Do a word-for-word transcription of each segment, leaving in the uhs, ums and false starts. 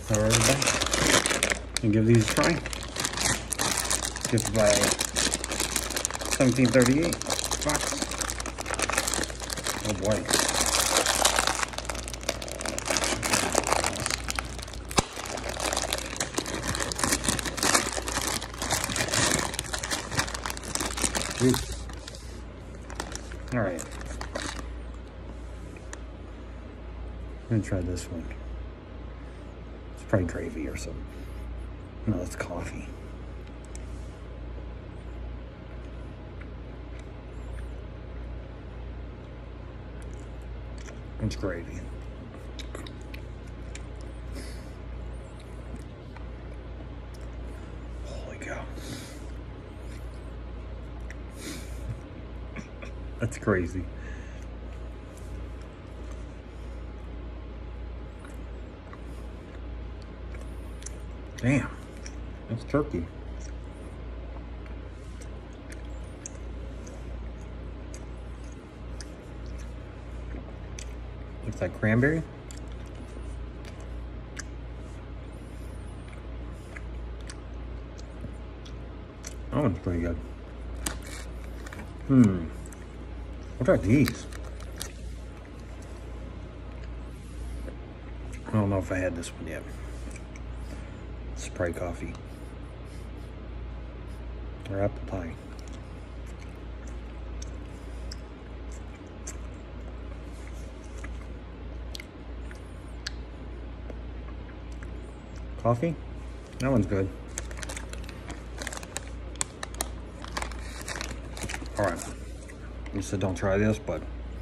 Hello everybody. And give these a try. Gifted by seventeen thirty-eight Fox. Oh boy. All right. I'm gonna try this one. It's probably gravy or something. No, it's coffee. It's gravy. Holy cow. That's crazy. Damn, that's turkey. Looks like cranberry. That one's pretty good. Hmm. What are these? I don't know if I had this one yet. Spray coffee or apple pie. Coffee? That one's good. All right. You said don't try this, but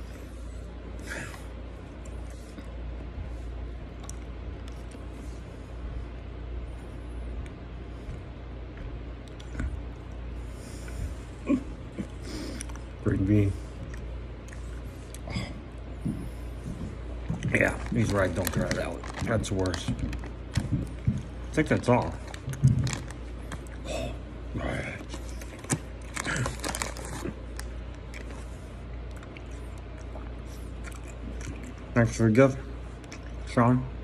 green bean. Oh. Yeah, he's right. Don't try that one. That's worse. I think that's all. Oh. Thanks for the gift, Shawn.